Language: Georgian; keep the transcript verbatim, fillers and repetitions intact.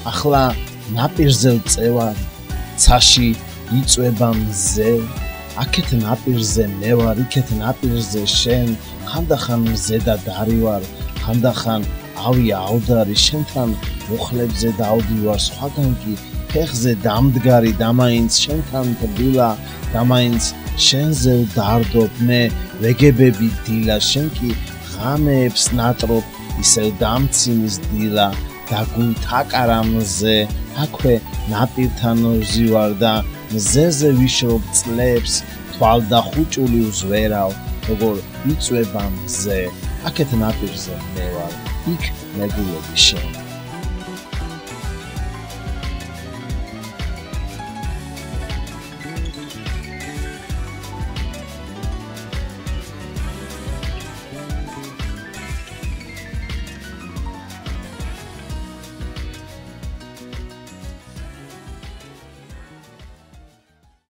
ახლა ნაპირზე ვწევარ, ცაში იწვება მზე, აქეთ ნაპირზე მე ვარ, იქეთ ნაპირზე შენ, ხანდახან მზე და დარი ვარ, ხანდახან ავი ავდარი, შენთან მუხლებზე დავდივარ, სხვაგან კი ფეხზე დამდგარი, მაინც შენთან თბილა, მაინც შენზე ვდარდობ, მე ვეგებები დილა, შენ კი ღამეებს ნატრობ, ისევ დამცინის დილა და გულთაკარა აქვე ნაპირთან ვზივარ და მზეზე ვიშრობ წლებს, თვალ და ხუჭული ვზვერავ, როგორ იწვება მზე, აქეთ ნაპირზე მე ვარ, იქ მეგულები შენ.